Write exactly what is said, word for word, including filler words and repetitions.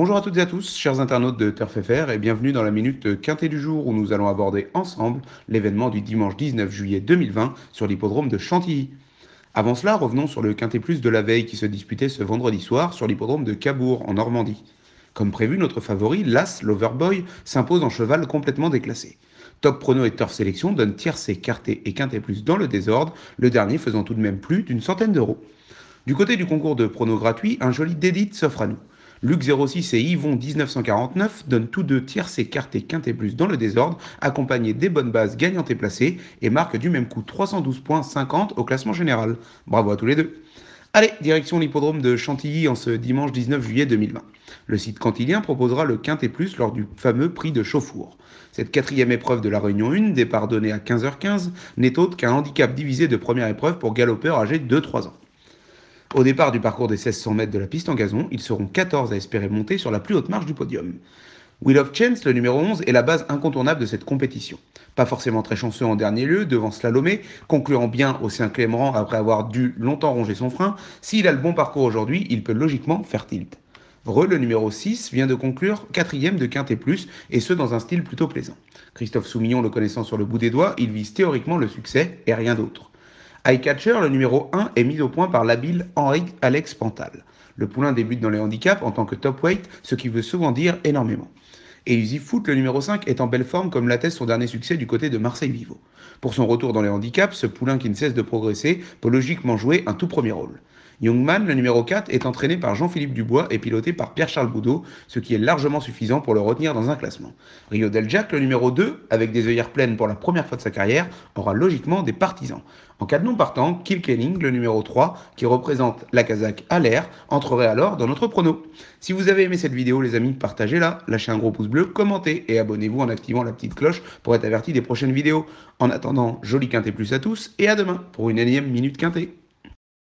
Bonjour à toutes et à tous, chers internautes de Turf F R, et bienvenue dans la minute quintet du jour où nous allons aborder ensemble l'événement du dimanche dix-neuf juillet deux mille vingt sur l'hippodrome de Chantilly. Avant cela, revenons sur le quintet plus de la veille qui se disputait ce vendredi soir sur l'hippodrome de Cabourg en Normandie. Comme prévu, notre favori, l'As Loverboy, s'impose en cheval complètement déclassé. Top Prono et Turf Sélection donnent tiercé, quarté et quintet plus dans le désordre, le dernier faisant tout de même plus d'une centaine d'euros. Du côté du concours de pronos gratuit, un joli dédit s'offre à nous. Luc zéro six et Yvon dix-neuf cent quarante-neuf donnent tous deux tiercé, quarté, quintet plus dans le désordre, accompagnés des bonnes bases gagnantes et placées, et marquent du même coup trois cent douze virgule cinquante points au classement général. Bravo à tous les deux. Allez, direction l'hippodrome de Chantilly en ce dimanche dix-neuf juillet deux mille vingt. Le site cantilien proposera le quintet plus lors du fameux prix de Chauffour. Cette quatrième épreuve de la Réunion un, départ donné à quinze heures quinze, n'est autre qu'un handicap divisé de première épreuve pour galopeurs âgés de deux à trois ans. Au départ du parcours des seize cents mètres de la piste en gazon, ils seront quatorze à espérer monter sur la plus haute marche du podium. Wheel of Chance, le numéro onze, est la base incontournable de cette compétition. Pas forcément très chanceux en dernier lieu, devant Slalomé, concluant bien au cinquième rang après avoir dû longtemps ronger son frein, s'il a le bon parcours aujourd'hui, il peut logiquement faire tilt. Re, le numéro six, vient de conclure quatrième de Quintet Plus, et ce dans un style plutôt plaisant. Christophe Soumillon le connaissant sur le bout des doigts, il vise théoriquement le succès et rien d'autre. Eyecatcher, le numéro un, est mis au point par l'habile Henri-Alex Pantal. Le poulain débute dans les handicaps en tant que top weight, ce qui veut souvent dire énormément. Easy Foot, le numéro cinq, est en belle forme comme l'atteste son dernier succès du côté de Marseille Vivo. Pour son retour dans les handicaps, ce poulain qui ne cesse de progresser peut logiquement jouer un tout premier rôle. Youngman, le numéro quatre, est entraîné par Jean-Philippe Dubois et piloté par Pierre-Charles Boudot, ce qui est largement suffisant pour le retenir dans un classement. Rio Del Jack, le numéro deux, avec des œillères pleines pour la première fois de sa carrière, aura logiquement des partisans. En cas de non partant, Kilkenning, le numéro trois, qui représente la Kazakh à l'air, entrerait alors dans notre prono. Si vous avez aimé cette vidéo, les amis, partagez-la, lâchez un gros pouce bleu, commentez et abonnez-vous en activant la petite cloche pour être averti des prochaines vidéos. En attendant, joli quintet plus à tous et à demain pour une énième minute quintet.